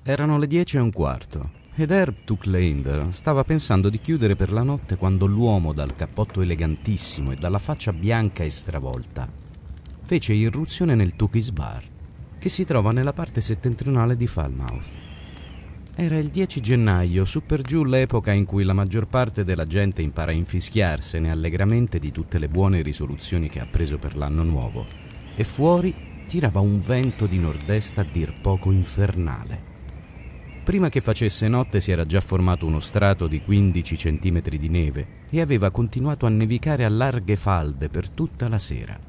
Erano le 10:15 ed Herb Tuckland stava pensando di chiudere per la notte quando l'uomo dal cappotto elegantissimo e dalla faccia bianca e stravolta fece irruzione nel Tuckey's Bar, che si trova nella parte settentrionale di Falmouth. Era il 10 gennaio, su per giù l'epoca in cui la maggior parte della gente impara a infischiarsene allegramente di tutte le buone risoluzioni che ha preso per l'anno nuovo, e fuori tirava un vento di nord-est a dir poco infernale. Prima che facesse notte si era già formato uno strato di 15 centimetri di neve e aveva continuato a nevicare a larghe falde per tutta la sera.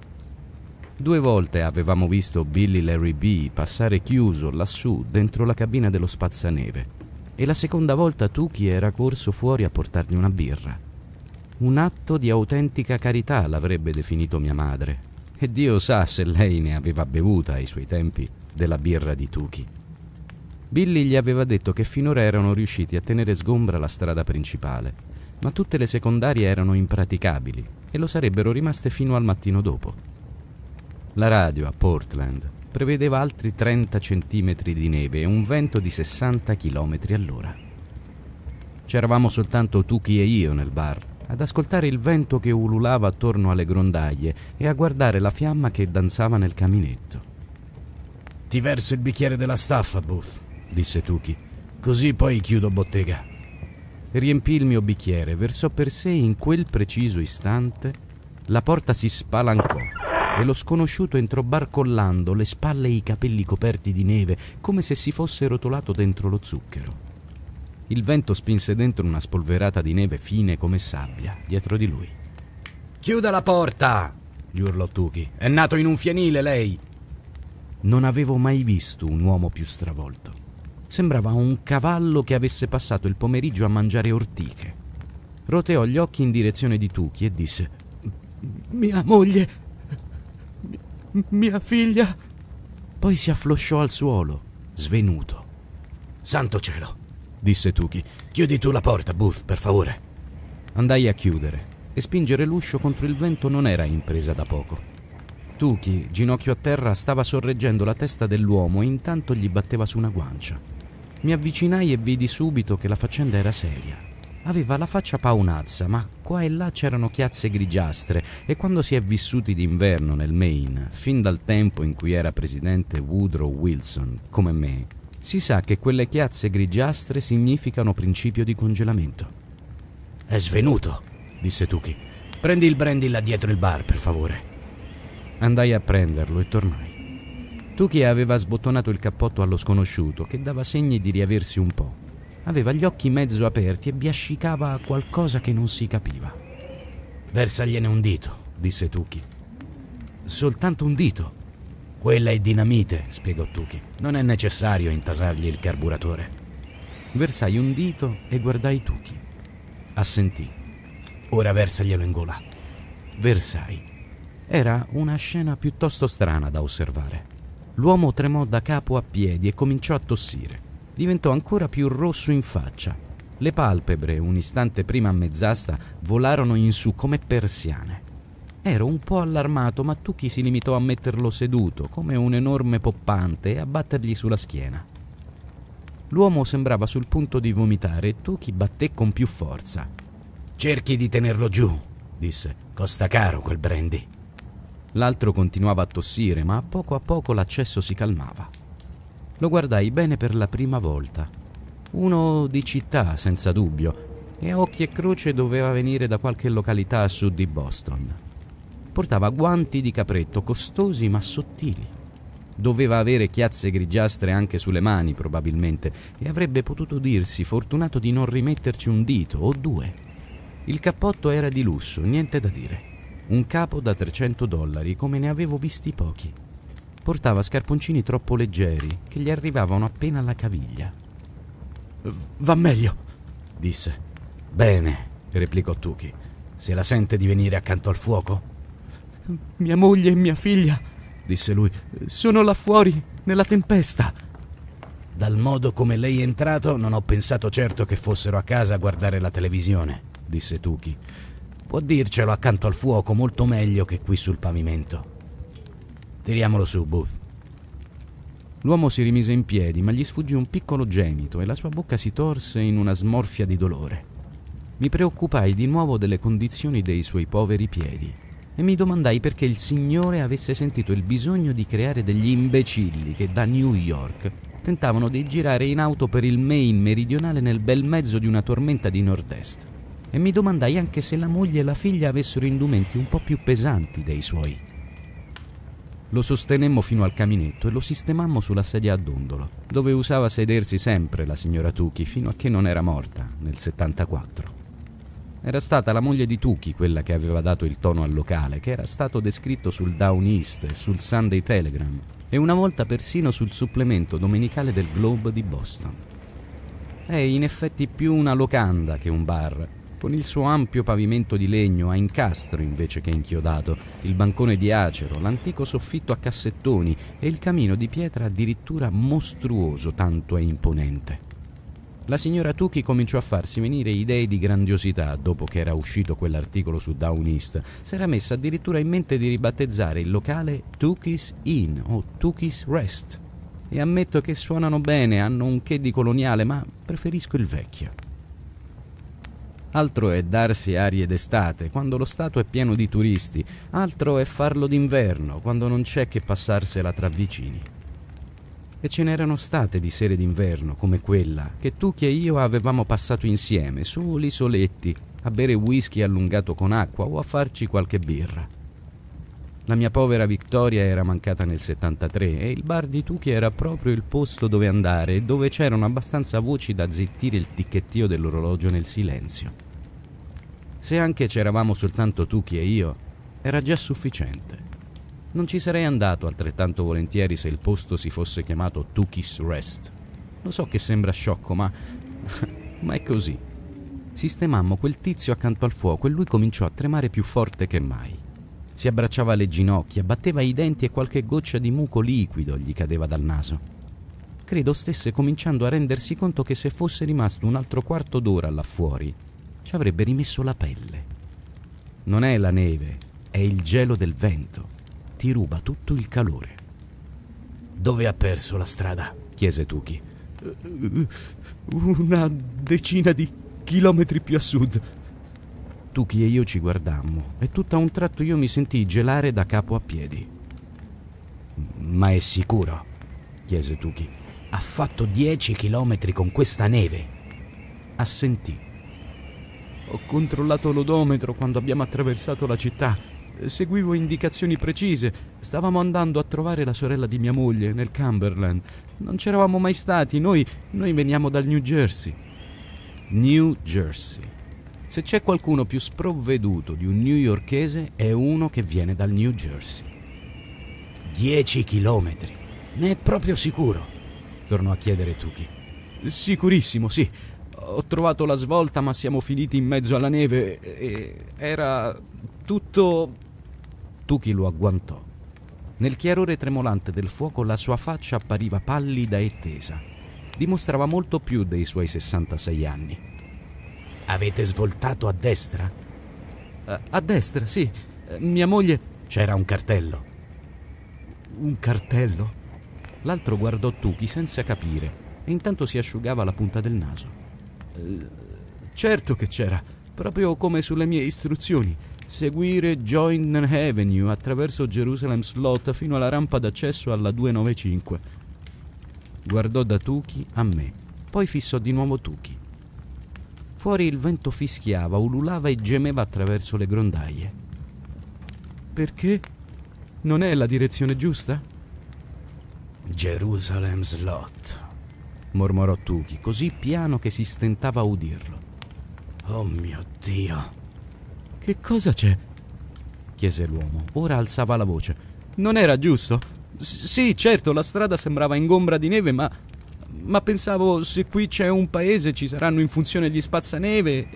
2 volte avevamo visto Billy Larry B passare chiuso lassù dentro la cabina dello spazzaneve e la seconda volta Tuki era corso fuori a portargli una birra. Un atto di autentica carità l'avrebbe definito mia madre, e Dio sa se lei ne aveva bevuta ai suoi tempi della birra di Tuki. Billy gli aveva detto che finora erano riusciti a tenere sgombra la strada principale, ma tutte le secondarie erano impraticabili e lo sarebbero rimaste fino al mattino dopo. La radio a Portland prevedeva altri 30 centimetri di neve e un vento di 60 chilometri all'ora. C'eravamo soltanto Tuki e io nel bar, ad ascoltare il vento che ululava attorno alle grondaie e a guardare la fiamma che danzava nel caminetto. «Ti verso il bicchiere della staffa, Booth», disse Tuki, «così poi chiudo bottega». Riempì il mio bicchiere, versò per sé e in quel preciso istante la porta si spalancò e lo sconosciuto entrò barcollando, le spalle e i capelli coperti di neve, come se si fosse rotolato dentro lo zucchero. Il vento spinse dentro una spolverata di neve fine come sabbia, dietro di lui. «Chiuda la porta!» gli urlò Tuki. «È nato in un fienile, lei!» Non avevo mai visto un uomo più stravolto. Sembrava un cavallo che avesse passato il pomeriggio a mangiare ortiche. Roteò gli occhi in direzione di Tuki e disse: «Mia moglie! Mia figlia!» Poi si afflosciò al suolo, svenuto. «Santo cielo!» disse Tuki. «Chiudi tu la porta, Booth, per favore». Andai a chiudere e spingere l'uscio contro il vento non era impresa da poco. Tuki, ginocchio a terra, stava sorreggendo la testa dell'uomo e intanto gli batteva su una guancia. Mi avvicinai e vidi subito che la faccenda era seria. Aveva la faccia paonazza, ma qua e là c'erano chiazze grigiastre, e quando si è vissuti d'inverno nel Maine, fin dal tempo in cui era presidente Woodrow Wilson, come me, si sa che quelle chiazze grigiastre significano principio di congelamento. «È svenuto», disse Tuki. «Prendi il brandy là dietro il bar, per favore». Andai a prenderlo e tornai. Tuki aveva sbottonato il cappotto allo sconosciuto, che dava segni di riaversi un po'. Aveva gli occhi mezzo aperti e biascicava qualcosa che non si capiva. «Versagliene un dito», disse Tuki. «Soltanto un dito?» «Quella è dinamite», spiegò Tuki. «Non è necessario intasargli il carburatore». Versai un dito e guardai Tuki. Assentì. «Ora versaglielo in gola». Versai. Era una scena piuttosto strana da osservare. L'uomo tremò da capo a piedi e cominciò a tossire. Diventò ancora più rosso in faccia. Le palpebre, un istante prima a mezz'asta, volarono in su come persiane. Ero un po' allarmato, ma Tuki si limitò a metterlo seduto, come un enorme poppante, e a battergli sulla schiena. L'uomo sembrava sul punto di vomitare e Tuki batté con più forza. «Cerchi di tenerlo giù», disse. «Costa caro quel brandy». L'altro continuava a tossire, ma a poco l'accesso si calmava. Lo guardai bene per la prima volta. Uno di città, senza dubbio, e a occhi e croce doveva venire da qualche località a sud di Boston. Portava guanti di capretto, costosi ma sottili. Doveva avere chiazze grigiastre anche sulle mani, probabilmente, e avrebbe potuto dirsi fortunato di non rimetterci un dito o 2. Il cappotto era di lusso, niente da dire. Un capo da $300, come ne avevo visti pochi. Portava scarponcini troppo leggeri, che gli arrivavano appena alla caviglia. «Va meglio», disse. «Bene», replicò Tuki. «Se la sente di venire accanto al fuoco?» «Mia moglie e mia figlia», disse lui, «sono là fuori, nella tempesta». «Dal modo come lei è entrato, non ho pensato certo che fossero a casa a guardare la televisione», disse Tuki. «Può dircelo accanto al fuoco molto meglio che qui sul pavimento. Tiriamolo su, Booth». L'uomo si rimise in piedi, ma gli sfuggì un piccolo gemito e la sua bocca si torse in una smorfia di dolore. Mi preoccupai di nuovo delle condizioni dei suoi poveri piedi e mi domandai perché il Signore avesse sentito il bisogno di creare degli imbecilli che da New York tentavano di girare in auto per il Maine meridionale nel bel mezzo di una tormenta di nord-est. E mi domandai anche se la moglie e la figlia avessero indumenti un po' più pesanti dei suoi. Lo sostenemmo fino al caminetto e lo sistemammo sulla sedia a dondolo, dove usava sedersi sempre la signora Tukey fino a che non era morta, nel 74. Era stata la moglie di Tukey quella che aveva dato il tono al locale, che era stato descritto sul Down East e sul Sunday Telegram e una volta persino sul supplemento domenicale del Globe di Boston. È in effetti più una locanda che un bar, con il suo ampio pavimento di legno a incastro invece che inchiodato, il bancone di acero, l'antico soffitto a cassettoni e il camino di pietra addirittura mostruoso, tanto è imponente. La signora Tukey cominciò a farsi venire idee di grandiosità dopo che era uscito quell'articolo su Down East. S'era messa addirittura in mente di ribattezzare il locale Tukey's Inn o Tukey's Rest. E ammetto che suonano bene, hanno un che di coloniale, ma preferisco il vecchio. Altro è darsi arie d'estate, quando lo stato è pieno di turisti. Altro è farlo d'inverno, quando non c'è che passarsela tra vicini. E ce n'erano state di sere d'inverno, come quella, che Tukey e io avevamo passato insieme, soli soletti, a bere whisky allungato con acqua o a farci qualche birra. La mia povera Victoria era mancata nel 73 e il bar di Tukey era proprio il posto dove andare e dove c'erano abbastanza voci da zittire il ticchettio dell'orologio nel silenzio. Se anche c'eravamo soltanto Tukey e io, era già sufficiente. Non ci sarei andato altrettanto volentieri se il posto si fosse chiamato Tukey's Rest. Lo so che sembra sciocco, ma è così. Sistemammo quel tizio accanto al fuoco e lui cominciò a tremare più forte che mai. Si abbracciava le ginocchia, batteva i denti e qualche goccia di muco liquido gli cadeva dal naso. Credo stesse cominciando a rendersi conto che se fosse rimasto un altro quarto d'ora là fuori, ci avrebbe rimesso la pelle. Non è la neve, è il gelo del vento. Ti ruba tutto il calore. Dove ha perso la strada? Chiese Tukey. Una decina di chilometri più a sud. Tukey e io ci guardammo e tutto a un tratto io mi sentii gelare da capo a piedi. Ma è sicuro? Chiese Tukey. Ha fatto 10 chilometri con questa neve. Assentì. Ho controllato l'odometro quando abbiamo attraversato la città. Seguivo indicazioni precise. Stavamo andando a trovare la sorella di mia moglie nel Cumberland. Non c'eravamo mai stati. Noi veniamo dal New Jersey. New Jersey. Se c'è qualcuno più sprovveduto di un newyorkese è uno che viene dal New Jersey. 10 chilometri. Ne è proprio sicuro? Tornò a chiedere Tukey. Sicurissimo, sì. Ho trovato la svolta, ma siamo finiti in mezzo alla neve e era tutto... Tukey lo agguantò. Nel chiarore tremolante del fuoco la sua faccia appariva pallida e tesa. Dimostrava molto più dei suoi 66 anni. Avete svoltato a destra? A destra, sì. Mia moglie... C'era un cartello. Un cartello? L'altro guardò Tukey senza capire e intanto si asciugava la punta del naso. Certo che c'era, proprio come sulle mie istruzioni. Seguire Joyner Avenue attraverso Jerusalem Slot fino alla rampa d'accesso alla 295. Guardò da Tukey a me, poi fissò di nuovo Tukey. Fuori il vento fischiava, ululava e gemeva attraverso le grondaie. Perché? Non è la direzione giusta? Jerusalem Slot, mormorò Tukey, così piano che si stentava a udirlo. Oh mio Dio! Che cosa c'è? Chiese l'uomo. Ora alzava la voce. Non era giusto? Sì, certo, la strada sembrava ingombra di neve, ma pensavo se qui c'è un paese ci saranno in funzione gli spazzaneve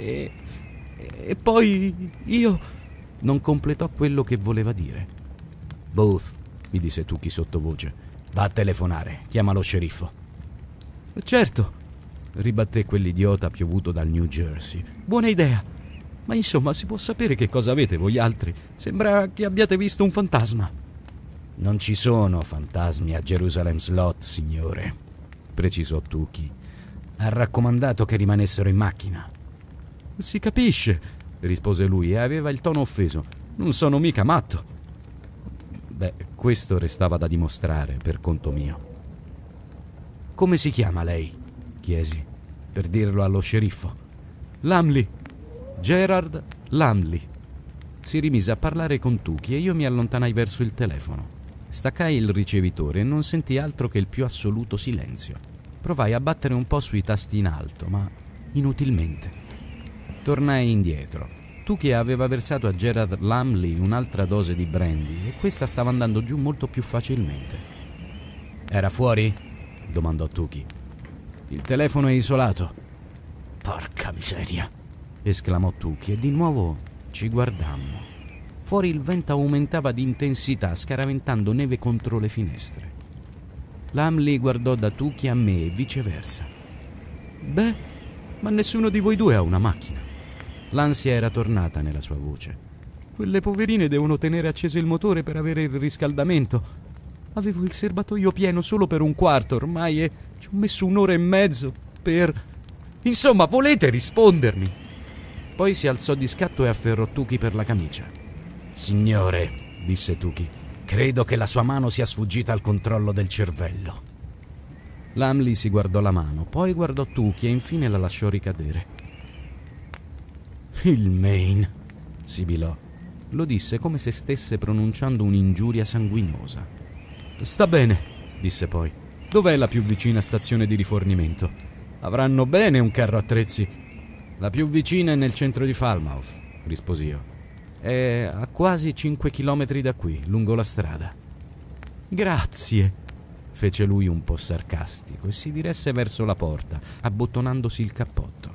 e poi io... Non completò quello che voleva dire. Booth, mi disse Tukey sottovoce. Va a telefonare, chiama lo sceriffo. Certo, ribatté quell'idiota piovuto dal New Jersey. Buona idea. Ma insomma, si può sapere che cosa avete voi altri? Sembra che abbiate visto un fantasma. Non ci sono fantasmi a Jerusalem Slot, signore, precisò Tuki. Ha raccomandato che rimanessero in macchina. Si capisce, rispose lui e aveva il tono offeso. Non sono mica matto. Beh, questo restava da dimostrare per conto mio. Come si chiama lei? Chiesi, per dirlo allo sceriffo. Lumley. Gerard Lumley. Si rimise a parlare con Tuki e io mi allontanai verso il telefono. Staccai il ricevitore e non sentii altro che il più assoluto silenzio. Provai a battere un po' sui tasti in alto, ma inutilmente. Tornai indietro. Tuki aveva versato a Gerard Lumley un'altra dose di brandy e questa stava andando giù molto più facilmente. Era fuori? Domandò Tuki. Il telefono è isolato. Porca miseria! Esclamò Tuki e di nuovo ci guardammo. Fuori il vento aumentava di intensità, scaraventando neve contro le finestre. Lumley guardò da Tuki a me e viceversa. Beh, ma nessuno di voi due ha una macchina. L'ansia era tornata nella sua voce. Quelle poverine devono tenere acceso il motore per avere il riscaldamento. Avevo il serbatoio pieno solo per un quarto ormai e ci ho messo 1 ora e mezzo per... Insomma, volete rispondermi? Poi si alzò di scatto e afferrò Tuki per la camicia. Signore, disse Tuki, credo che la sua mano sia sfuggita al controllo del cervello. Lumley si guardò la mano, poi guardò Tuki e infine la lasciò ricadere. Il Maine, sibilò. Lo disse come se stesse pronunciando un'ingiuria sanguinosa. Sta bene, disse poi. Dov'è la più vicina stazione di rifornimento? Avranno bene un carro attrezzi. La più vicina è nel centro di Falmouth, risposi io. È a quasi 5 chilometri da qui, lungo la strada. Grazie, fece lui un po' sarcastico e si diresse verso la porta, abbottonandosi il cappotto.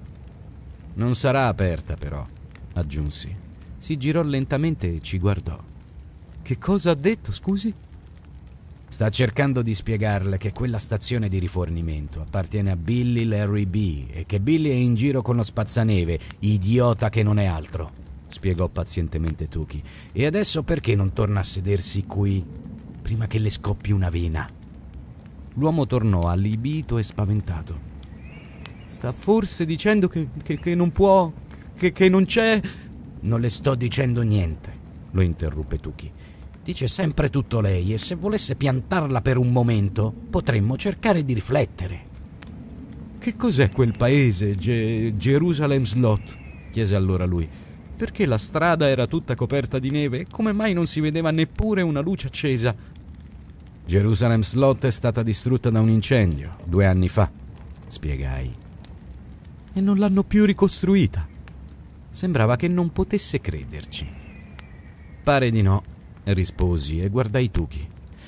Non sarà aperta, però, aggiunsi. Si girò lentamente e ci guardò. Che cosa ha detto, scusi? Sta cercando di spiegarle che quella stazione di rifornimento appartiene a Billy Larry B e che Billy è in giro con lo spazzaneve, idiota che non è altro, spiegò pazientemente Tuki. E adesso perché non torna a sedersi qui prima che le scoppi una vena? L'uomo tornò allibito e spaventato. Sta forse dicendo che non può, che non c'è... Non le sto dicendo niente, lo interruppe Tuki. Dice sempre tutto lei e se volesse piantarla per un momento potremmo cercare di riflettere. Che cos'è quel paese, Jerusalem Slot? Chiese allora lui. Perché la strada era tutta coperta di neve e come mai non si vedeva neppure una luce accesa? Jerusalem Slot è stata distrutta da un incendio 2 anni fa, spiegai. E non l'hanno più ricostruita. Sembrava che non potesse crederci. Pare di no, risposi e guardai Tuki.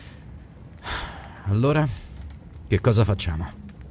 Allora, che cosa facciamo?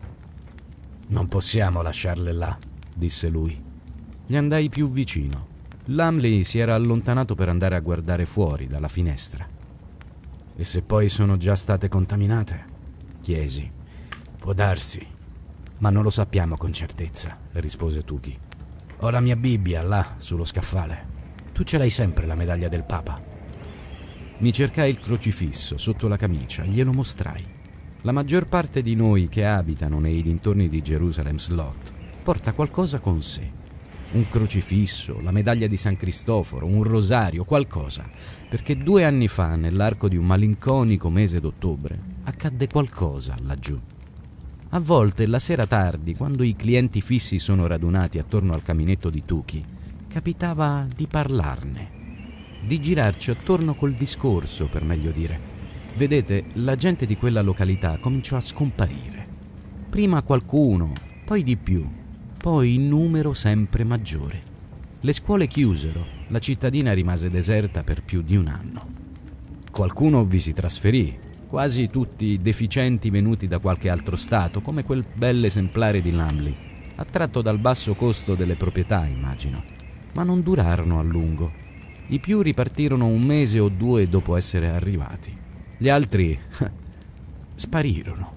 Non possiamo lasciarle là, disse lui. Gli andai più vicino. Lumley si era allontanato per andare a guardare fuori dalla finestra. E se poi sono già state contaminate? Chiesi. Può darsi, ma non lo sappiamo con certezza, rispose Tuki. Ho la mia Bibbia là, sullo scaffale. Tu ce l'hai sempre la medaglia del Papa? Mi cercai il crocifisso sotto la camicia e glielo mostrai. La maggior parte di noi che abitano nei dintorni di Jerusalem Slot porta qualcosa con sé. Un crocifisso, la medaglia di San Cristoforo, un rosario, qualcosa. Perché 2 anni fa, nell'arco di un malinconico mese d'ottobre, accadde qualcosa laggiù. A volte, la sera tardi, quando i clienti fissi sono radunati attorno al caminetto di Tuki, capitava di parlarne, di girarci attorno col discorso, per meglio dire. Vedete, la gente di quella località cominciò a scomparire. Prima qualcuno, poi di più, poi in numero sempre maggiore. Le scuole chiusero, la cittadina rimase deserta per più di 1 anno. Qualcuno vi si trasferì, quasi tutti deficienti venuti da qualche altro stato, come quel bell'esemplare di Lumley, attratto dal basso costo delle proprietà, immagino. Ma non durarono a lungo. I più ripartirono 1 mese o 2 dopo essere arrivati. Gli altri sparirono.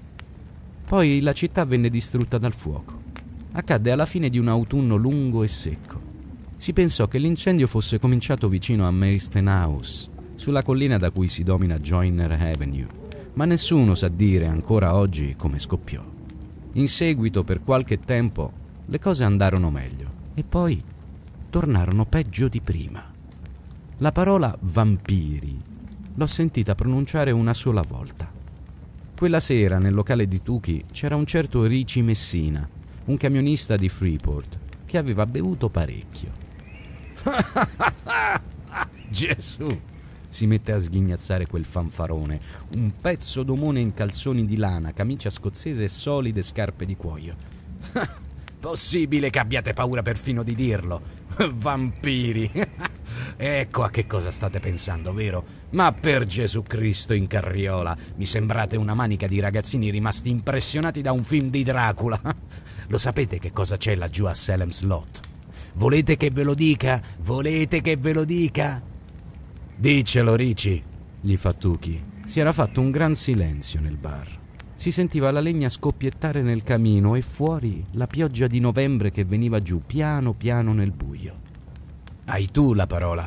Poi la città venne distrutta dal fuoco. Accadde alla fine di un autunno lungo e secco. Si pensò che l'incendio fosse cominciato vicino a Marston House, sulla collina da cui si domina Joyner Avenue, ma nessuno sa dire ancora oggi come scoppiò. In seguito, per qualche tempo, le cose andarono meglio e poi tornarono peggio di prima. La parola vampiri l'ho sentita pronunciare una sola volta. Quella sera nel locale di Tuki c'era un certo Richie Messina, un camionista di Freeport, che aveva bevuto parecchio. Gesù! Si mette a sghignazzare quel fanfarone, un pezzo d'omone in calzoni di lana, camicia scozzese e solide scarpe di cuoio. Possibile che abbiate paura perfino di dirlo? Vampiri! Ecco a che cosa state pensando, vero? Ma per Gesù Cristo in carriola, mi sembrate una manica di ragazzini rimasti impressionati da un film di Dracula. Lo sapete che cosa c'è laggiù a Salem's Lot? Volete che ve lo dica? Volete che ve lo dica? Dicelo, Richie, gli fa Tuki. Si era fatto un gran silenzio nel bar. Si sentiva la legna scoppiettare nel camino e fuori la pioggia di novembre che veniva giù piano piano nel buio. Hai tu la parola.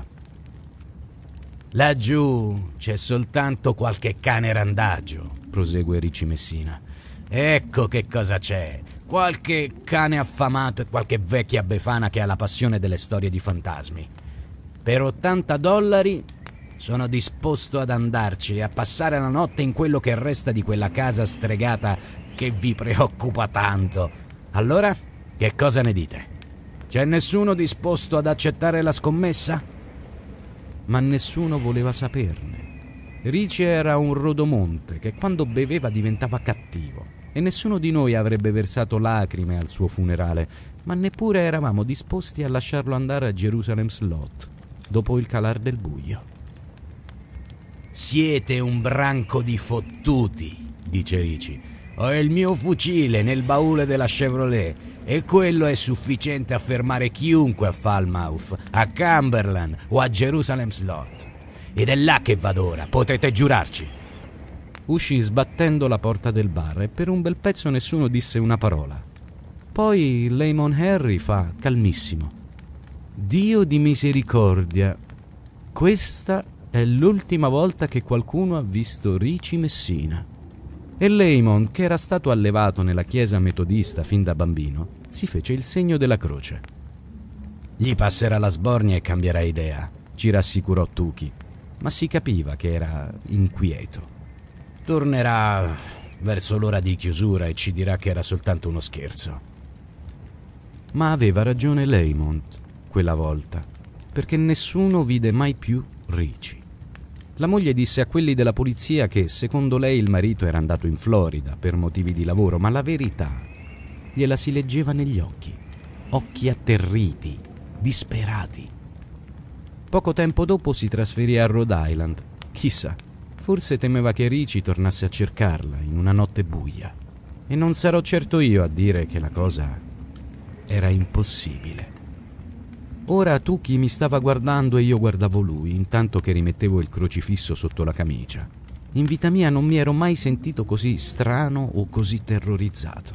Laggiù c'è soltanto qualche cane randagio, prosegue Richie Messina. Ecco che cosa c'è. Qualche cane affamato e qualche vecchia befana che ha la passione delle storie di fantasmi. Per $80 sono disposto ad andarci e a passare la notte in quello che resta di quella casa stregata che vi preoccupa tanto. Allora, che cosa ne dite? C'è nessuno disposto ad accettare la scommessa? Ma nessuno voleva saperne. Richie era un rodomonte che quando beveva diventava cattivo e nessuno di noi avrebbe versato lacrime al suo funerale, ma neppure eravamo disposti a lasciarlo andare a Jerusalem's Lot dopo il calar del buio. Siete un branco di fottuti, dice Richie. Ho il mio fucile nel baule della Chevrolet e quello è sufficiente a fermare chiunque a Falmouth, a Cumberland o a Jerusalem's Lot. Ed è là che vado ora, potete giurarci. Uscì sbattendo la porta del bar e per un bel pezzo nessuno disse una parola. Poi Lemon Harry fa calmissimo: Dio di misericordia, questa è l'ultima volta che qualcuno ha visto Richie Messina. E Lemon, che era stato allevato nella chiesa metodista fin da bambino, si fece il segno della croce. Gli passerà la sbornia e cambierà idea, ci rassicurò Tuki, ma si capiva che era inquieto. Tornerà verso l'ora di chiusura e ci dirà che era soltanto uno scherzo. Ma aveva ragione Lamont quella volta, perché nessuno vide mai più Richie. La moglie disse a quelli della polizia che secondo lei il marito era andato in Florida per motivi di lavoro, ma la verità gliela si leggeva negli occhi. Occhi atterriti, disperati. Poco tempo dopo si trasferì a Rhode Island. Chissà, forse temeva che Richie tornasse a cercarla in una notte buia. E non sarò certo io a dire che la cosa era impossibile. Ora Tuki mi stava guardando e io guardavo lui, intanto che rimettevo il crocifisso sotto la camicia. In vita mia non mi ero mai sentito così strano o così terrorizzato.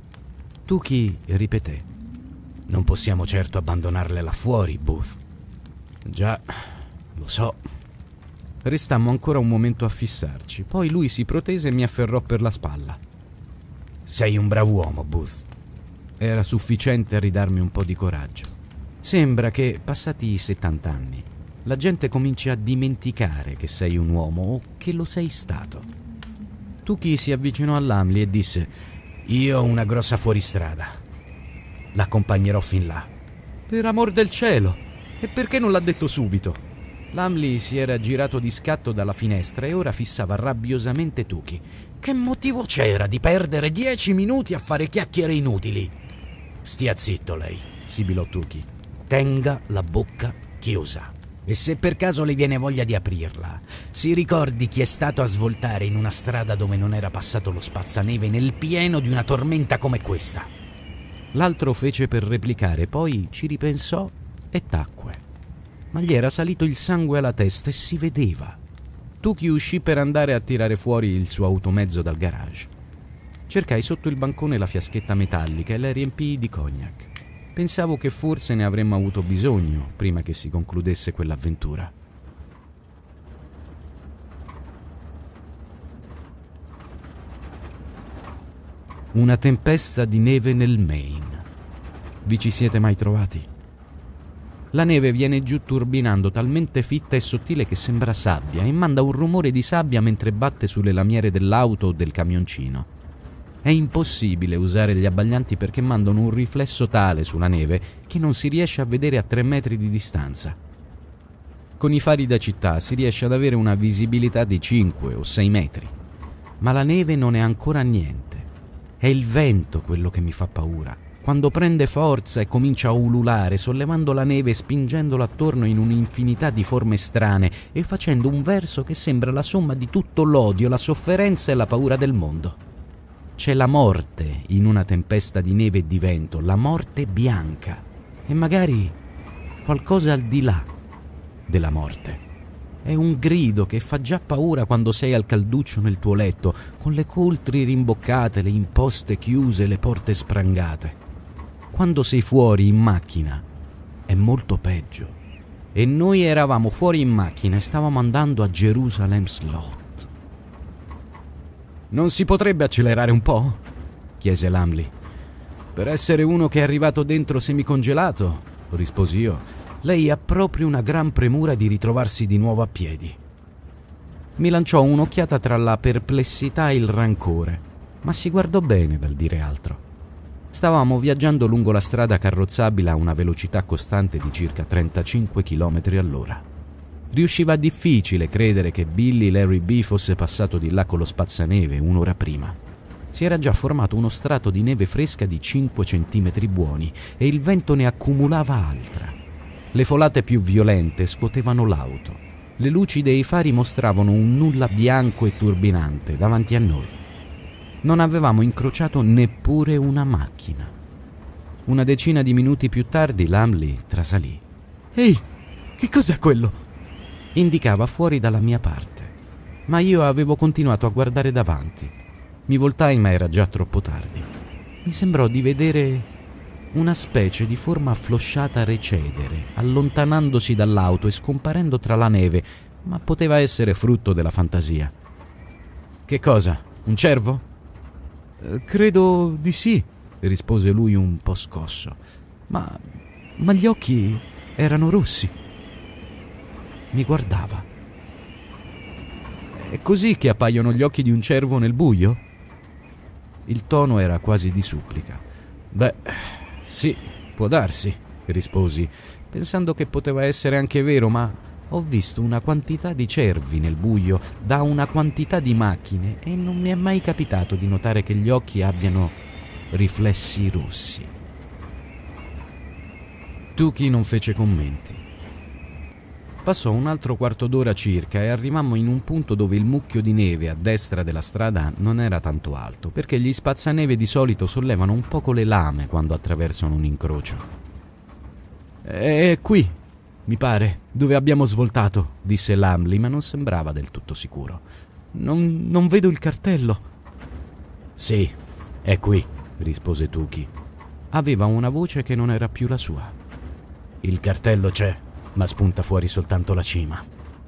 Tuki ripeté: non possiamo certo abbandonarle là fuori, Booth. Già, lo so. Restammo ancora un momento a fissarci, poi lui si protese e mi afferrò per la spalla. Sei un brav'uomo, Booth. Era sufficiente a ridarmi un po' di coraggio. Sembra che, passati i 70 anni, la gente cominci a dimenticare che sei un uomo o che lo sei stato. Tuki si avvicinò all'Hamley e disse: io ho una grossa fuoristrada. L'accompagnerò fin là. Per amor del cielo! E perché non l'ha detto subito? L'Hamley si era girato di scatto dalla finestra e ora fissava rabbiosamente Tuki. Che motivo c'era di perdere 10 minuti a fare chiacchiere inutili? Stia zitto lei, sibilò Tuki. Tenga la bocca chiusa. E se per caso le viene voglia di aprirla, si ricordi chi è stato a svoltare in una strada dove non era passato lo spazzaneve nel pieno di una tormenta come questa. L'altro fece per replicare, poi ci ripensò e tacque. Ma gli era salito il sangue alla testa e si vedeva. Tuki uscì per andare a tirare fuori il suo automezzo dal garage. Cercai sotto il bancone la fiaschetta metallica e la riempii di cognac. Pensavo che forse ne avremmo avuto bisogno prima che si concludesse quell'avventura. Una tempesta di neve nel Maine. Vi ci siete mai trovati? La neve viene giù turbinando talmente fitta e sottile che sembra sabbia e manda un rumore di sabbia mentre batte sulle lamiere dell'auto o del camioncino. È impossibile usare gli abbaglianti perché mandano un riflesso tale sulla neve che non si riesce a vedere a 3 metri di distanza. Con i fari da città si riesce ad avere una visibilità di 5 o 6 metri, ma la neve non è ancora niente. È il vento quello che mi fa paura. Quando prende forza e comincia a ululare, sollevando la neve e spingendola attorno in un'infinità di forme strane e facendo un verso che sembra la somma di tutto l'odio, la sofferenza e la paura del mondo. C'è la morte in una tempesta di neve e di vento, la morte bianca e magari qualcosa al di là della morte. È un grido che fa già paura quando sei al calduccio nel tuo letto, con le coltri rimboccate, le imposte chiuse, le porte sprangate. Quando sei fuori in macchina è molto peggio. E noi eravamo fuori in macchina e stavamo andando a Jerusalem Slot. Non si potrebbe accelerare un po'? Chiese Lumley. Per essere uno che è arrivato dentro semicongelato, risposi io, lei ha proprio una gran premura di ritrovarsi di nuovo a piedi. Mi lanciò un'occhiata tra la perplessità e il rancore, ma si guardò bene dal dire altro. Stavamo viaggiando lungo la strada carrozzabile a una velocità costante di circa 35 km all'ora. Riusciva difficile credere che Billy Larry B fosse passato di là con lo spazzaneve un'ora prima. Si era già formato uno strato di neve fresca di 5 centimetri buoni e il vento ne accumulava altra. Le folate più violente scuotevano l'auto. Le luci dei fari mostravano un nulla bianco e turbinante davanti a noi. Non avevamo incrociato neppure una macchina. Una decina di minuti più tardi Lumley trasalì. Ehi, che cos'è quello? Indicava fuori dalla mia parte, ma io avevo continuato a guardare davanti. Mi voltai, ma era già troppo tardi. Mi sembrò di vedere una specie di forma afflosciata recedere, allontanandosi dall'auto e scomparendo tra la neve, ma poteva essere frutto della fantasia. Che cosa? Un cervo? Credo di sì, rispose lui un po' scosso. Ma gli occhi erano rossi. Mi guardava. È così che appaiono gli occhi di un cervo nel buio? Il tono era quasi di supplica. Beh, sì, può darsi, risposi, pensando che poteva essere anche vero, ma ho visto una quantità di cervi nel buio da una quantità di macchine e non mi è mai capitato di notare che gli occhi abbiano riflessi rossi. Tuki non fece commenti. Passò un altro quarto d'ora circa e arrivammo in un punto dove il mucchio di neve a destra della strada non era tanto alto, perché gli spazzaneve di solito sollevano un poco le lame quando attraversano un incrocio. È qui, mi pare, dove abbiamo svoltato, disse Lumley, ma non sembrava del tutto sicuro. Non vedo il cartello. Sì, è qui, rispose Tuki. Aveva una voce che non era più la sua. Il cartello c'è, ma spunta fuori soltanto la cima.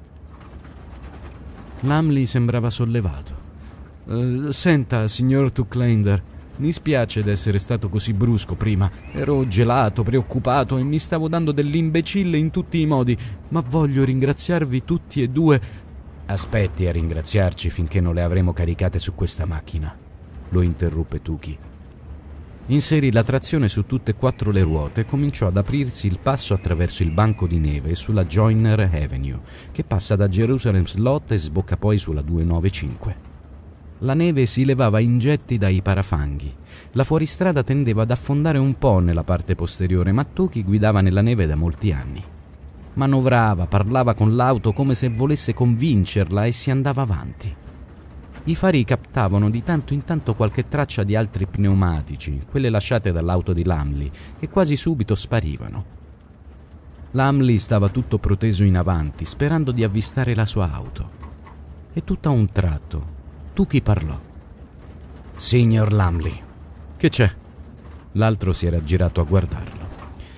Lumley sembrava sollevato. Senta, signor Tucklander, mi spiace d'essere stato così brusco prima. Ero gelato, preoccupato e mi stavo dando dell'imbecille in tutti i modi, ma voglio ringraziarvi tutti e due. Aspetti a ringraziarci finché non le avremo caricate su questa macchina, lo interruppe Tuki. Inserì la trazione su tutte e 4 le ruote e cominciò ad aprirsi il passo attraverso il banco di neve sulla Joyner Avenue, che passa da Jerusalem Slot e sbocca poi sulla 295. La neve si levava in getti dai parafanghi. La fuoristrada tendeva ad affondare un po' nella parte posteriore, ma Tuki guidava nella neve da molti anni. Manovrava, parlava con l'auto come se volesse convincerla e si andava avanti. I fari captavano di tanto in tanto qualche traccia di altri pneumatici, quelle lasciate dall'auto di Lumley, che quasi subito sparivano. Lumley stava tutto proteso in avanti, sperando di avvistare la sua auto. E tutto a un tratto Tuki parlò. «Signor Lumley». «Che c'è?» L'altro si era girato a guardarlo.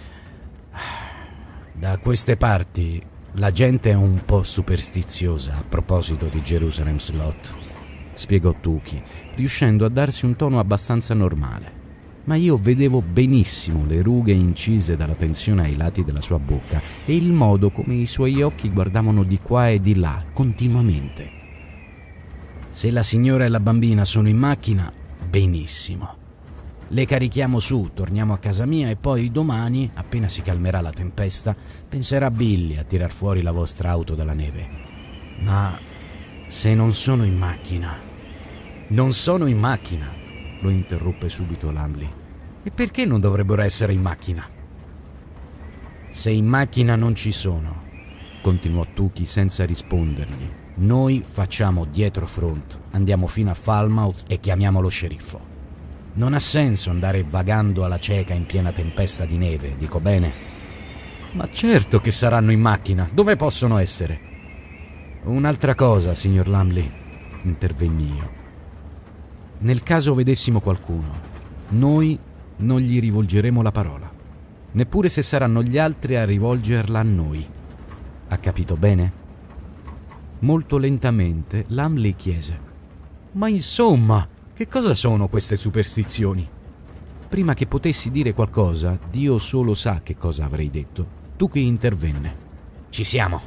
«Da queste parti la gente è un po' superstiziosa a proposito di Jerusalem Slot. spiegò Tuki, riuscendo a darsi un tono abbastanza normale. Ma io vedevo benissimo le rughe incise dalla tensione ai lati della sua bocca e il modo come i suoi occhi guardavano di qua e di là continuamente. Se la signora e la bambina sono in macchina, benissimo. Le carichiamo su, torniamo a casa mia e poi domani, appena si calmerà la tempesta, penserà Billy a tirar fuori la vostra auto dalla neve. Ma se non sono in macchina... Non sono in macchina, lo interruppe subito Lumley. E perché non dovrebbero essere in macchina? Se in macchina non ci sono, continuò Tuki senza rispondergli, noi facciamo dietro front, andiamo fino a Falmouth e chiamiamo lo sceriffo. Non ha senso andare vagando alla cieca in piena tempesta di neve, dico bene? Ma certo che saranno in macchina, dove possono essere? Un'altra cosa, signor Lumley, intervenni io. Nel caso vedessimo qualcuno, noi non gli rivolgeremo la parola, neppure se saranno gli altri a rivolgerla a noi. Ha capito bene? Molto lentamente Lumley chiese: ma insomma, che cosa sono queste superstizioni? Prima che potessi dire qualcosa, Dio solo sa che cosa avrei detto, Tuki intervenne. Ci siamo.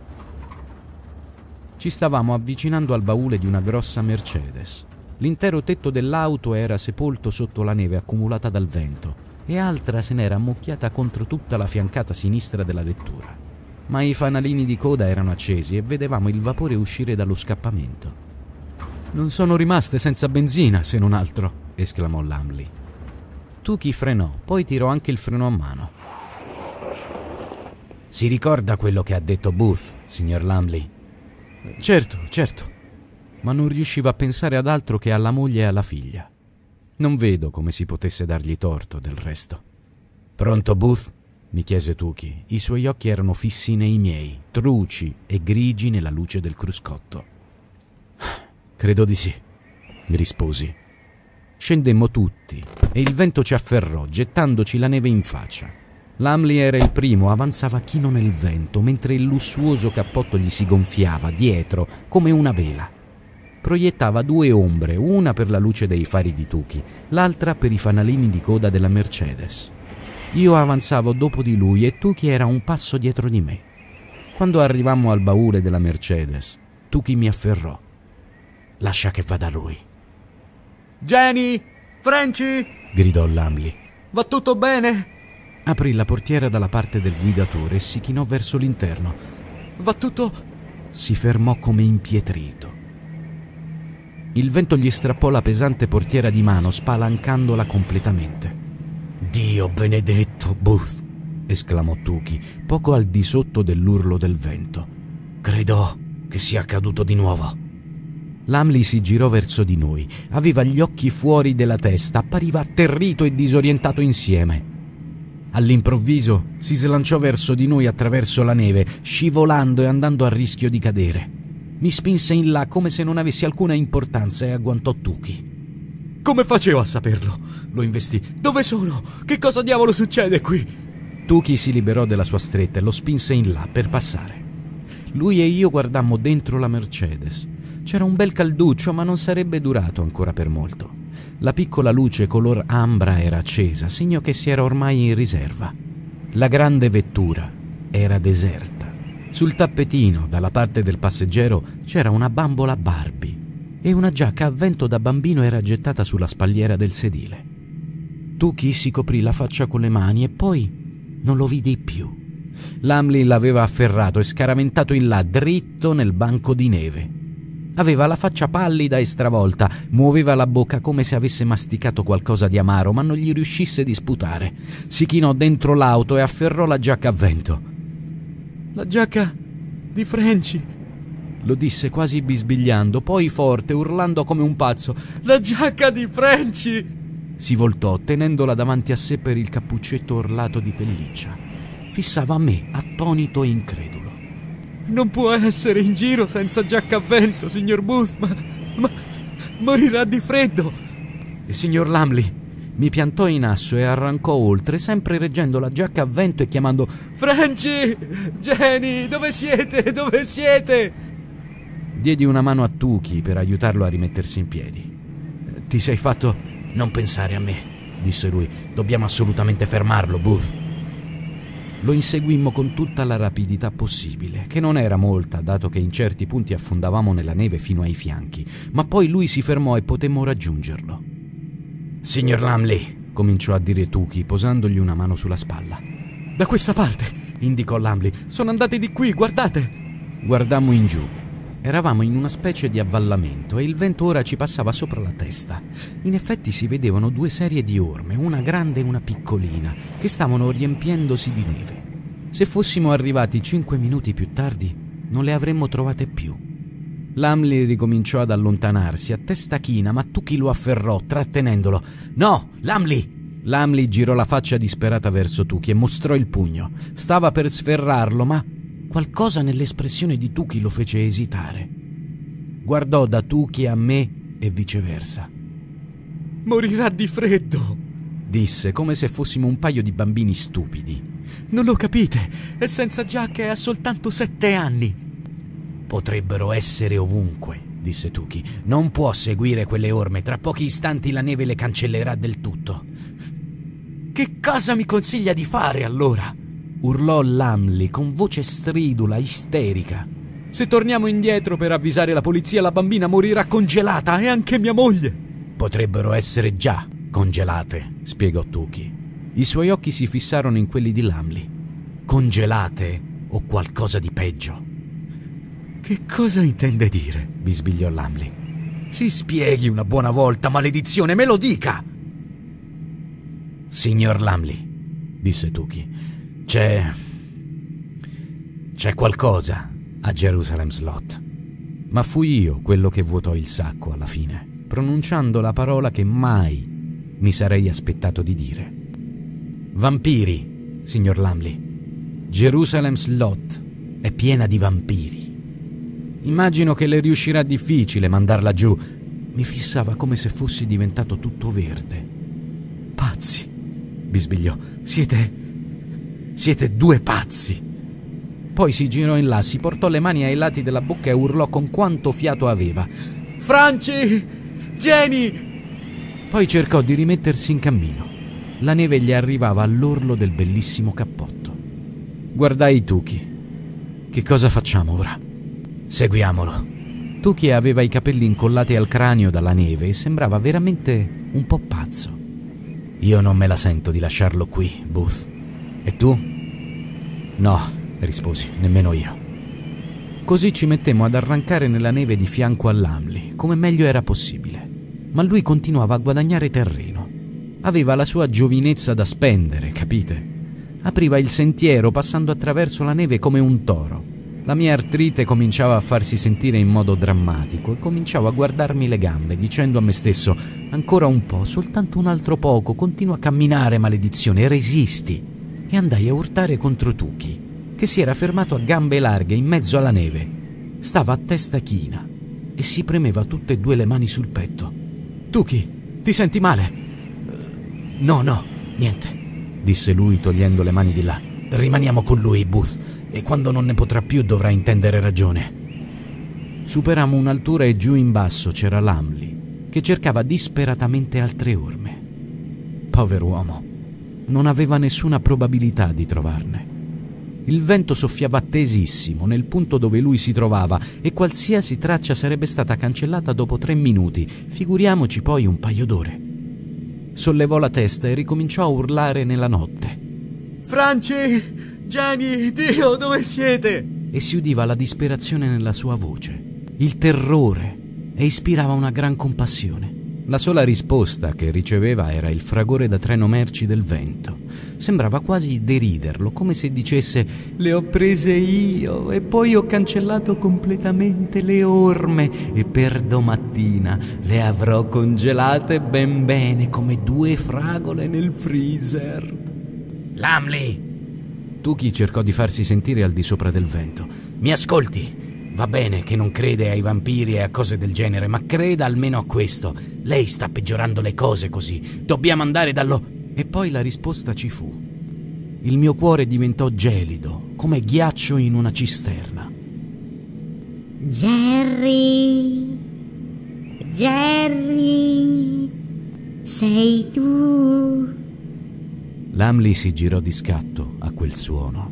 Ci stavamo avvicinando al baule di una grossa Mercedes. L'intero tetto dell'auto era sepolto sotto la neve accumulata dal vento e altra se n'era ammucchiata contro tutta la fiancata sinistra della vettura. Ma i fanalini di coda erano accesi e vedevamo il vapore uscire dallo scappamento. Non sono rimaste senza benzina, se non altro, esclamò Lumley. Tuki frenò, poi tirò anche il freno a mano. Si ricorda quello che ha detto Booth, signor Lumley? Certo. Ma non riusciva a pensare ad altro che alla moglie e alla figlia. Non vedo come si potesse dargli torto, del resto. Pronto, Booth? Mi chiese Tuki. I suoi occhi erano fissi nei miei, truci e grigi nella luce del cruscotto. Credo di sì, mi risposi. Scendemmo tutti e il vento ci afferrò, gettandoci la neve in faccia. Lumley era il primo, avanzava chino nel vento, mentre il lussuoso cappotto gli si gonfiava dietro come una vela. Proiettava due ombre, una per la luce dei fari di Tuki, l'altra per i fanalini di coda della Mercedes. Io avanzavo dopo di lui e Tuki era un passo dietro di me. Quando arrivammo al baule della Mercedes, Tuki mi afferrò. Lascia che vada lui. Jenny! Frenchy! Gridò Lumley. Va tutto bene? Aprì la portiera dalla parte del guidatore e si chinò verso l'interno. Va tutto... Si fermò come impietrito. Il vento gli strappò la pesante portiera di mano, spalancandola completamente. Dio benedetto, Booth! Esclamò Tuki, poco al di sotto dell'urlo del vento. Credo che sia accaduto di nuovo. Lumley si girò verso di noi. Aveva gli occhi fuori della testa, appariva atterrito e disorientato insieme. All'improvviso si slanciò verso di noi attraverso la neve, scivolando e andando a rischio di cadere. Mi spinse in là come se non avessi alcuna importanza e agguantò Tuki. Come facevo a saperlo? Lo investì. Dove sono? Che cosa diavolo succede qui? Tuki si liberò della sua stretta e lo spinse in là per passare. Lui e io guardammo dentro la Mercedes. C'era un bel calduccio, ma non sarebbe durato ancora per molto. La piccola luce color ambra era accesa, segno che si era ormai in riserva. La grande vettura era deserta. Sul tappetino, dalla parte del passeggero, c'era una bambola Barbie e una giacca a vento da bambino era gettata sulla spalliera del sedile. Tuki si coprì la faccia con le mani e poi non lo vidi più. Lumley l'aveva afferrato e scaraventato in là, dritto nel banco di neve. Aveva la faccia pallida e stravolta, muoveva la bocca come se avesse masticato qualcosa di amaro, ma non gli riuscisse di sputare. Si chinò dentro l'auto e afferrò la giacca a vento. La giacca di Frenchy, lo disse quasi bisbigliando, poi forte, urlando come un pazzo. La giacca di Frenchy! Si voltò, tenendola davanti a sé per il cappuccetto orlato di pelliccia. Fissava a me, attonito e incredulo. Non può essere in giro senza giacca a vento, signor Booth, ma morirà di freddo. Il signor Lumley mi piantò in asso e arrancò oltre, sempre reggendo la giacca a vento e chiamando: Frenchy! Jenny, dove siete? Dove siete? Diedi una mano a Tuki per aiutarlo a rimettersi in piedi. Ti sei fatto... Non pensare a me, disse lui. Dobbiamo assolutamente fermarlo, Booth. Lo inseguimmo con tutta la rapidità possibile, che non era molta, dato che in certi punti affondavamo nella neve fino ai fianchi, ma poi lui si fermò e potemmo raggiungerlo. «Signor Lumley», cominciò a dire Tuki, posandogli una mano sulla spalla. «Da questa parte», indicò Lumley. «Sono andati di qui, guardate!» Guardammo in giù. Eravamo in una specie di avvallamento e il vento ora ci passava sopra la testa. In effetti si vedevano 2 serie di orme, una grande e una piccolina, che stavano riempiendosi di neve. Se fossimo arrivati 5 minuti più tardi, non le avremmo trovate più. Lumley ricominciò ad allontanarsi a testa china, ma Tuki lo afferrò, trattenendolo. «No, Lumley!» Lumley girò la faccia disperata verso Tuki e mostrò il pugno. Stava per sferrarlo, ma qualcosa nell'espressione di Tuki lo fece esitare. Guardò da Tuki a me e viceversa. «Morirà di freddo», disse, come se fossimo un paio di bambini stupidi. «Non lo capite? È senza giacca e ha soltanto 7 anni». «Potrebbero essere ovunque», disse Tuki. «Non può seguire quelle orme. Tra pochi istanti la neve le cancellerà del tutto». «Che cosa mi consiglia di fare allora?» urlò Lumley con voce stridula, isterica. «Se torniamo indietro per avvisare la polizia, la bambina morirà congelata e anche mia moglie». «Potrebbero essere già congelate», spiegò Tuki. I suoi occhi si fissarono in quelli di Lumley. «Congelate o qualcosa di peggio?» «Che cosa intende dire?» bisbigliò Lumley. «Si spieghi una buona volta, maledizione, me lo dica!» «Signor Lumley», disse Tuki, C'è qualcosa a Jerusalem Slot». Ma fui io quello che vuotò il sacco alla fine, pronunciando la parola che mai mi sarei aspettato di dire. «Vampiri, signor Lumley. Jerusalem Slot è piena di vampiri. Immagino che le riuscirà difficile mandarla giù». Mi fissava come se fossi diventato tutto verde. «Pazzi», bisbigliò. Siete 2 pazzi». Poi si girò in là, si portò le mani ai lati della bocca e urlò con quanto fiato aveva. «Franci! Jenny!» Poi cercò di rimettersi in cammino. La neve gli arrivava all'orlo del bellissimo cappotto. Guardai Tuki. «Che cosa facciamo ora?» «Seguiamolo». Tuki aveva i capelli incollati al cranio dalla neve e sembrava veramente un po' pazzo. «Io non me la sento di lasciarlo qui, Booth. E tu?» «No», risposi, «nemmeno io». Così ci mettemmo ad arrancare nella neve di fianco a Lumley, come meglio era possibile. Ma lui continuava a guadagnare terreno. Aveva la sua giovinezza da spendere, capite? Apriva il sentiero passando attraverso la neve come un toro. La mia artrite cominciava a farsi sentire in modo drammatico e cominciavo a guardarmi le gambe, dicendo a me stesso: «Ancora un po', soltanto un altro poco, continua a camminare, maledizione, resisti». E andai a urtare contro Tuki, che si era fermato a gambe larghe in mezzo alla neve. Stava a testa china e si premeva tutte e 2 le mani sul petto. «Tuki, ti senti male?» No, niente», disse lui togliendo le mani di là. «Rimaniamo con lui, Booth, e quando non ne potrà più dovrà intendere ragione». Superammo un'altura e giù in basso c'era Lumley, che cercava disperatamente altre orme. Pover'uomo, non aveva nessuna probabilità di trovarne. Il vento soffiava tesissimo nel punto dove lui si trovava e qualsiasi traccia sarebbe stata cancellata dopo 3 minuti, figuriamoci poi un paio d'ore. Sollevò la testa e ricominciò a urlare nella notte. «Franci! Jenny! Dio, dove siete?» E si udiva la disperazione nella sua voce, il terrore, e ispirava una gran compassione. La sola risposta che riceveva era il fragore da treno merci del vento. Sembrava quasi deriderlo, come se dicesse: «Le ho prese io e poi ho cancellato completamente le orme e per domattina le avrò congelate ben bene come 2 fragole nel freezer». «Lumley!» Tuki cercò di farsi sentire al di sopra del vento. «Mi ascolti? Va bene che non crede ai vampiri e a cose del genere, ma creda almeno a questo. Lei sta peggiorando le cose così. Dobbiamo andare dallo...» E poi la risposta ci fu. Il mio cuore diventò gelido, come ghiaccio in una cisterna. Jerry, Jerry, sei tu? Lamley si girò di scatto a quel suono.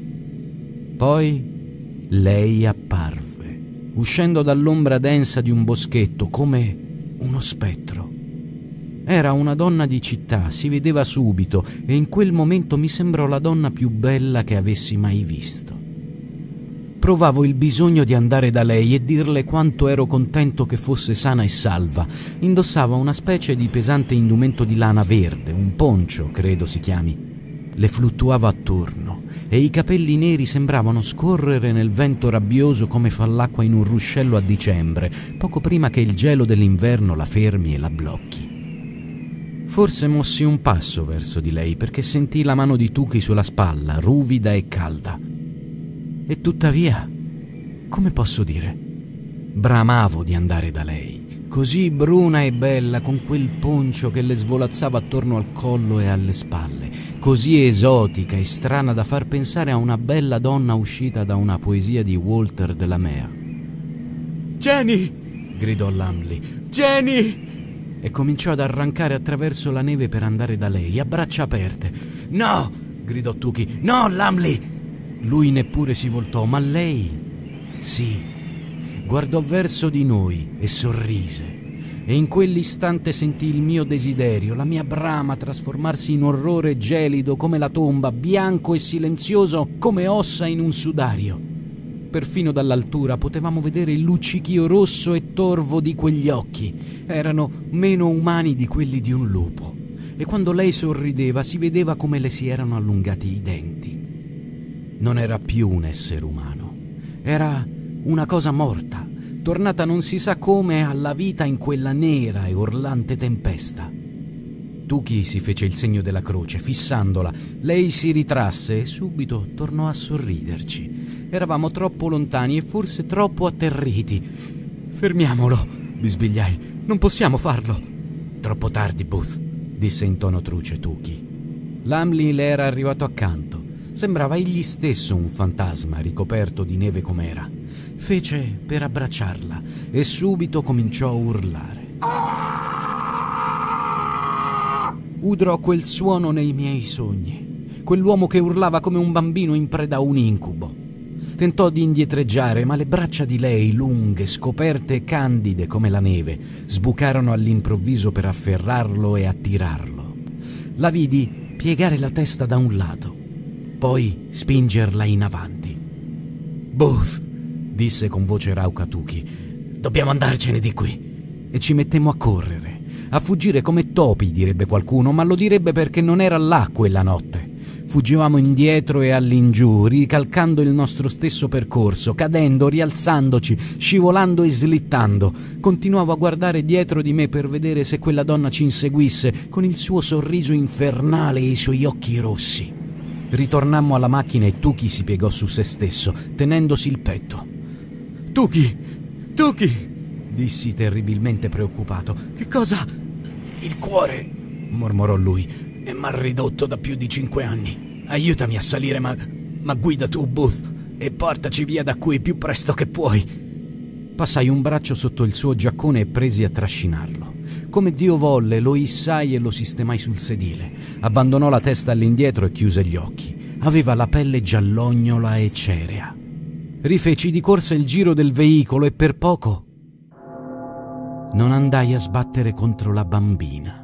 Poi lei apparve, uscendo dall'ombra densa di un boschetto come uno spettro. Era una donna di città, si vedeva subito, e in quel momento mi sembrò la donna più bella che avessi mai visto. Provavo il bisogno di andare da lei e dirle quanto ero contento che fosse sana e salva. Indossava una specie di pesante indumento di lana verde, un poncio, credo si chiami. Le fluttuava attorno e i capelli neri sembravano scorrere nel vento rabbioso come fa l'acqua in un ruscello a dicembre, poco prima che il gelo dell'inverno la fermi e la blocchi. Forse mossi un passo verso di lei perché sentii la mano di Tuki sulla spalla, ruvida e calda. E tuttavia, come posso dire, bramavo di andare da lei, così bruna e bella, con quel poncio che le svolazzava attorno al collo e alle spalle, così esotica e strana da far pensare a una bella donna uscita da una poesia di Walter de la Mea. Jenny! Gridò Lamley. Jenny! E cominciò ad arrancare attraverso la neve per andare da lei, a braccia aperte. No! Gridò Tuki. No, Lamley! Lui neppure si voltò, ma lei, sì, guardò verso di noi e sorrise. E in quell'istante sentii il mio desiderio, la mia brama trasformarsi in orrore gelido come la tomba, bianco e silenzioso come ossa in un sudario. Perfino dall'altura potevamo vedere il luccichio rosso e torvo di quegli occhi. Erano meno umani di quelli di un lupo. E quando lei sorrideva si vedeva come le si erano allungati i denti. Non era più un essere umano. Era una cosa morta, tornata non si sa come alla vita in quella nera e urlante tempesta. Tuki si fece il segno della croce, fissandola. Lei si ritrasse e subito tornò a sorriderci. Eravamo troppo lontani e forse troppo atterriti. Fermiamolo, bisbigliai. Non possiamo farlo. Troppo tardi, Booth, disse in tono truce Tuki. Lamley le era arrivato accanto. Sembrava egli stesso un fantasma ricoperto di neve com'era. Fece per abbracciarla e subito cominciò a urlare. Udrò quel suono nei miei sogni, quell'uomo che urlava come un bambino in preda a un incubo. Tentò di indietreggiare, ma le braccia di lei, lunghe, scoperte e candide come la neve, sbucarono all'improvviso per afferrarlo e attirarlo. La vidi piegare la testa da un lato, poi spingerla in avanti. «Booth», disse con voce rauca Tuki, «dobbiamo andarcene di qui». E ci mettemmo a correre, a fuggire come topi, direbbe qualcuno, ma lo direbbe perché non era là quella notte. Fuggivamo indietro e all'ingiù, ricalcando il nostro stesso percorso, cadendo, rialzandoci, scivolando e slittando. Continuavo a guardare dietro di me per vedere se quella donna ci inseguisse, con il suo sorriso infernale e i suoi occhi rossi. Ritornammo alla macchina e Tuki si piegò su se stesso, tenendosi il petto. Tuki! Tuki! Dissi terribilmente preoccupato. Che cosa? Il cuore, mormorò lui, è mal ridotto da più di 5 anni. Aiutami a salire, ma guida tu, Booth, e portaci via da qui più presto che puoi. Passai un braccio sotto il suo giaccone e presi a trascinarlo. Come Dio volle, lo issai e lo sistemai sul sedile. Abbandonò la testa all'indietro e chiuse gli occhi. Aveva la pelle giallognola e cerea. Rifeci di corsa il giro del veicolo e per poco non andai a sbattere contro la bambina.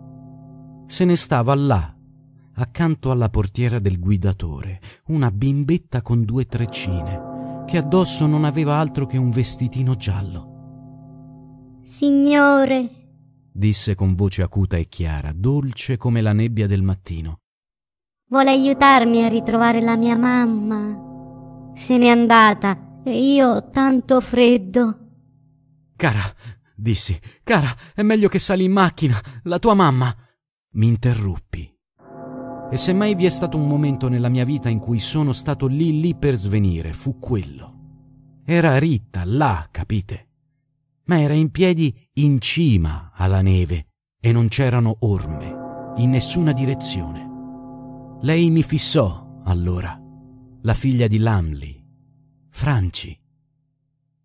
Se ne stava là, accanto alla portiera del guidatore, una bimbetta con 2 treccine, che addosso non aveva altro che un vestitino giallo. Signore, disse con voce acuta e chiara, dolce come la nebbia del mattino. vuole aiutarmi a ritrovare la mia mamma? Se n'è andata e io ho tanto freddo. Cara, dissi, cara, è meglio che sali in macchina, la tua mamma. Mi interruppi. E se mai vi è stato un momento nella mia vita in cui sono stato lì per svenire, fu quello. Era ritta, là, capite? Ma era in piedi in cima alla neve e non c'erano orme, in nessuna direzione. Lei mi fissò, allora, la figlia di Lamley, Franci.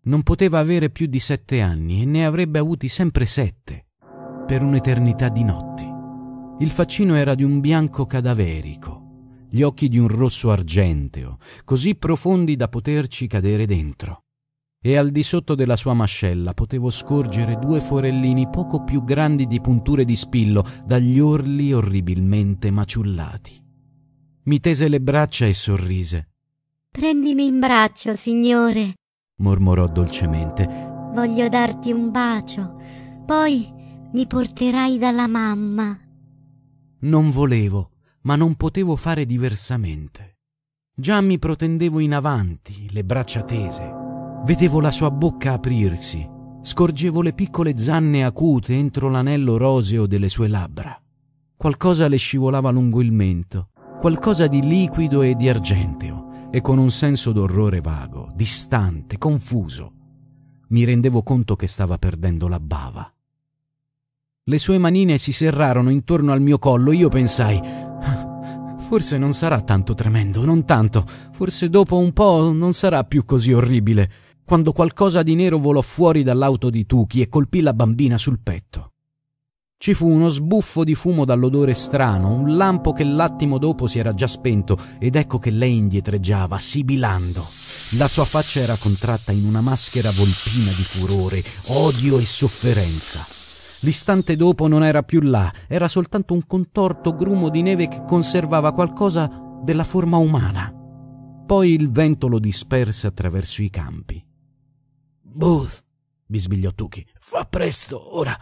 Non poteva avere più di 7 anni e ne avrebbe avuti sempre 7, per un'eternità di notti. Il faccino era di un bianco cadaverico, gli occhi di un rosso argenteo, così profondi da poterci cadere dentro. E al di sotto della sua mascella potevo scorgere 2 forellini poco più grandi di punture di spillo dagli orli orribilmente maciullati. Mi tese le braccia e sorrise. «Prendimi in braccio, signore», mormorò dolcemente. «Voglio darti un bacio, poi mi porterai dalla mamma». Non volevo, ma non potevo fare diversamente. Già mi protendevo in avanti, le braccia tese. Vedevo la sua bocca aprirsi, scorgevo le piccole zanne acute entro l'anello roseo delle sue labbra. Qualcosa le scivolava lungo il mento, qualcosa di liquido e di argenteo, e con un senso d'orrore vago, distante, confuso, mi rendevo conto che stava perdendo la bava. Le sue manine si serrarono intorno al mio collo. Io pensai: forse non sarà tanto tremendo, non tanto, forse dopo un po' non sarà più così orribile, quando qualcosa di nero volò fuori dall'auto di Tuki e colpì la bambina sul petto. Ci fu uno sbuffo di fumo dall'odore strano, un lampo che l'attimo dopo si era già spento, ed ecco che lei indietreggiava, sibilando. La sua faccia era contratta in una maschera volpina di furore, odio e sofferenza. L'istante dopo non era più là, era soltanto un contorto grumo di neve che conservava qualcosa della forma umana. Poi il vento lo disperse attraverso i campi. «Booth», bisbigliò Tuki, «fa presto, ora».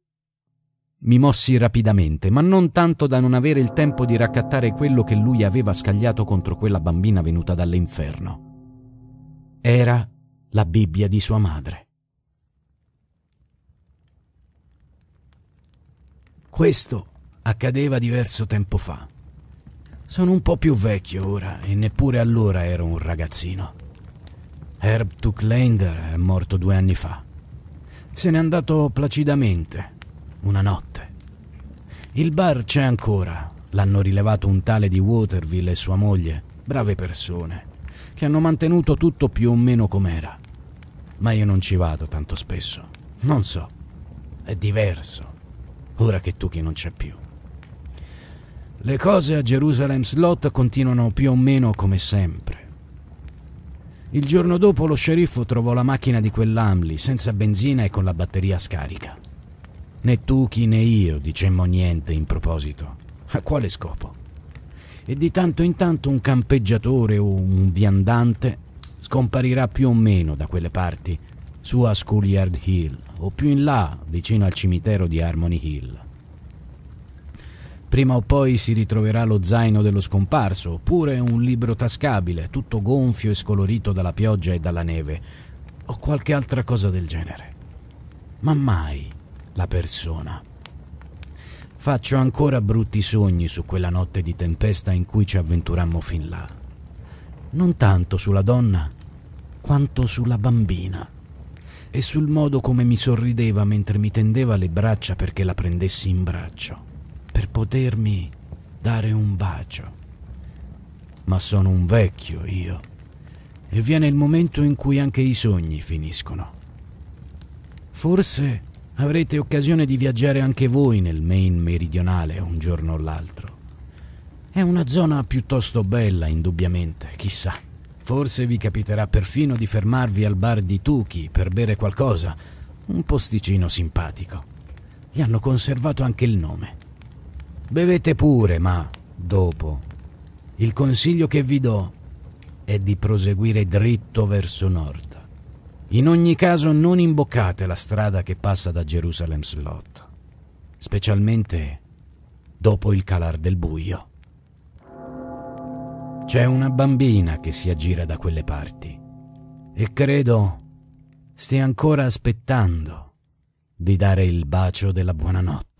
Mi mossi rapidamente, ma non tanto da non avere il tempo di raccattare quello che lui aveva scagliato contro quella bambina venuta dall'inferno. Era la Bibbia di sua madre. Questo accadeva diverso tempo fa. Sono un po' più vecchio ora e neppure allora ero un ragazzino. Herb Tucklander è morto 2 anni fa. Se n'è andato placidamente, una notte. Il bar c'è ancora, l'hanno rilevato un tale di Waterville e sua moglie, brave persone, che hanno mantenuto tutto più o meno com'era. Ma io non ci vado tanto spesso, non so, è diverso. Ora che Tuki non c'è più. Le cose a Jerusalem Slot continuano più o meno come sempre. Il giorno dopo lo sceriffo trovò la macchina di quell'Hamley senza benzina e con la batteria scarica. Né Tuki né io dicemmo niente in proposito. A quale scopo? E di tanto in tanto un campeggiatore o un viandante scomparirà più o meno da quelle parti su a Schoolyard Hill o più in là vicino al cimitero di Harmony Hill. Prima o poi si ritroverà lo zaino dello scomparso oppure un libro tascabile tutto gonfio e scolorito dalla pioggia e dalla neve o qualche altra cosa del genere, ma mai la persona. Faccio ancora brutti sogni su quella notte di tempesta in cui ci avventurammo fin là, non tanto sulla donna quanto sulla bambina e sul modo come mi sorrideva mentre mi tendeva le braccia perché la prendessi in braccio, per potermi dare un bacio. Ma sono un vecchio io, e viene il momento in cui anche i sogni finiscono. Forse avrete occasione di viaggiare anche voi nel Maine meridionale un giorno o l'altro. È una zona piuttosto bella, indubbiamente, chissà. Forse vi capiterà perfino di fermarvi al bar di Tuki per bere qualcosa, un posticino simpatico. Gli hanno conservato anche il nome. Bevete pure, ma dopo. Il consiglio che vi do è di proseguire dritto verso nord. In ogni caso non imboccate la strada che passa da Jerusalem Slot, specialmente dopo il calar del buio. C'è una bambina che si aggira da quelle parti e credo stia ancora aspettando di dare il bacio della buonanotte.